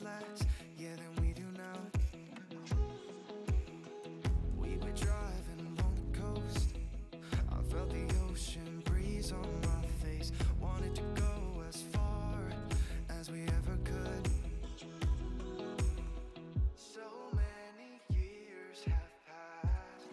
last, yeah, than we do now. We were driving along the coast. I felt the ocean breeze on my face. Wanted to go as far as we ever could. So many years have passed,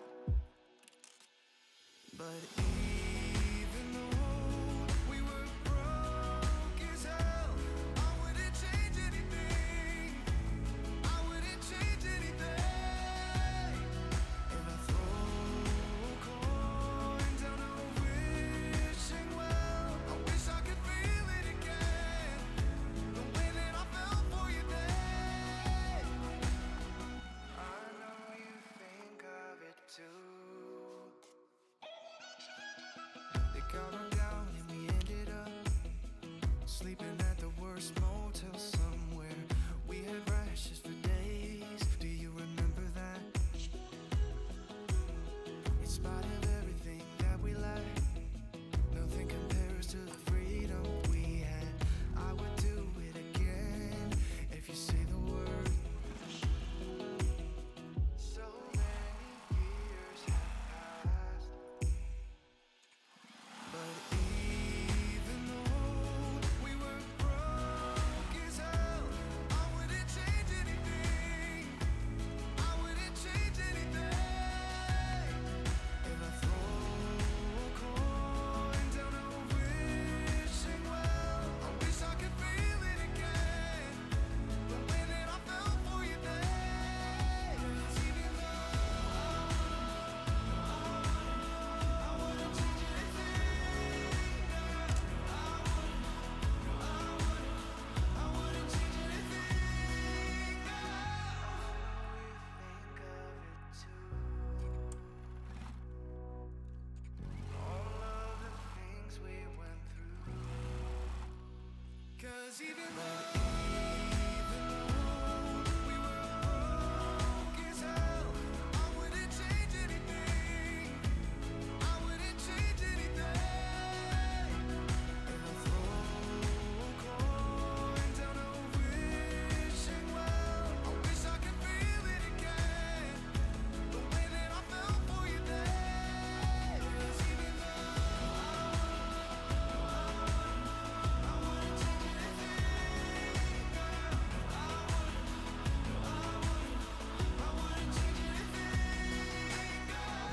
but even though we were broke as hell, I wouldn't change anything. I wouldn't change anything. If I throw a coin down a wishing well, I wish I could feel it again, the way that I felt for you then. I know you think of it too. They count on down and we ended up sleeping at the worst motel somewhere. We had rashes for days. Do you remember that? In spite of everything that we lacked, nothing compares to the freedom we had. I would do it again if you say the word. So many years have passed, but even though we were broke as hell, I wouldn't change anything. I wouldn't change anything. If I throw a coin down a wishing well, I wish I could feel it again, the way that I felt for you then. 'Cause even though I wouldn't change anything, I wouldn't change anything. I know you think of it too. All of the things we went through. 'Cause even though we were broke as hell, I wouldn't change anything. I wouldn't change anything. If I throw a coin down a wishing well, I wish I could feel it again, the way that I felt for you then. 'Cause even though I wouldn't change anything, I wouldn't change anything.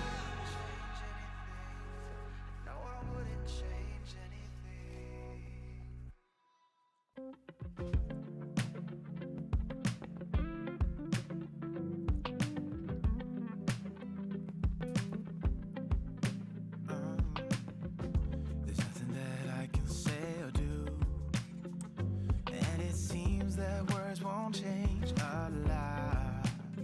No, I wouldn't change anything. There's nothing that I can say or do, and it seems that words won't change a lot.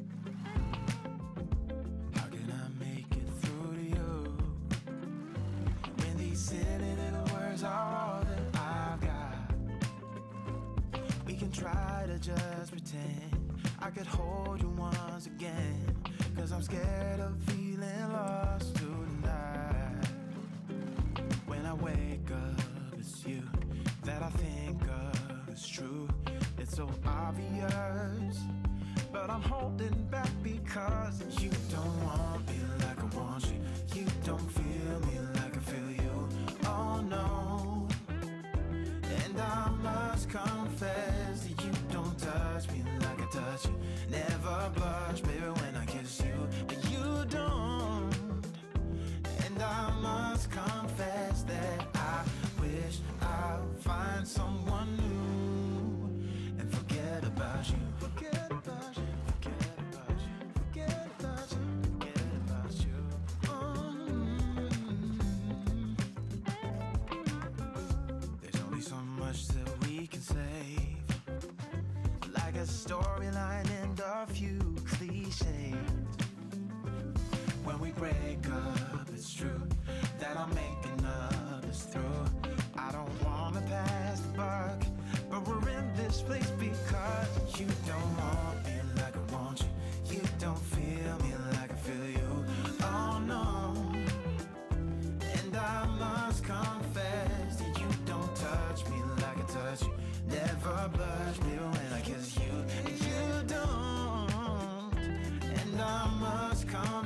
How can I make it through to you when these silly little words are all that I've got? We can try to just pretend I could hold you once again, 'cause I'm scared of feeling lost tonight. When I wake up, it's you that I think of. It's true, it's so obvious, but I'm holding back because you don't want me like I want you. You don't feel me like I feel you. Oh no. And I must confess that you don't touch me like I touch you. Never blush, baby, when I kiss you, but you don't. And I must confess that I wish I'd find someone new and forget about you. Forget about you. Forget about you. Forget about you. Forget about you. There's only so much that we can save, like a storyline and a few cliches. When we break up, it's true that I'm making up this through. I don't wanna pass the buck, but we're in this place because you don't want me like I want you. You don't feel me like I feel you. Oh no. And I must confess that you don't touch me like I touch you. Never my blush, baby, when I kiss you, you don't. And I must come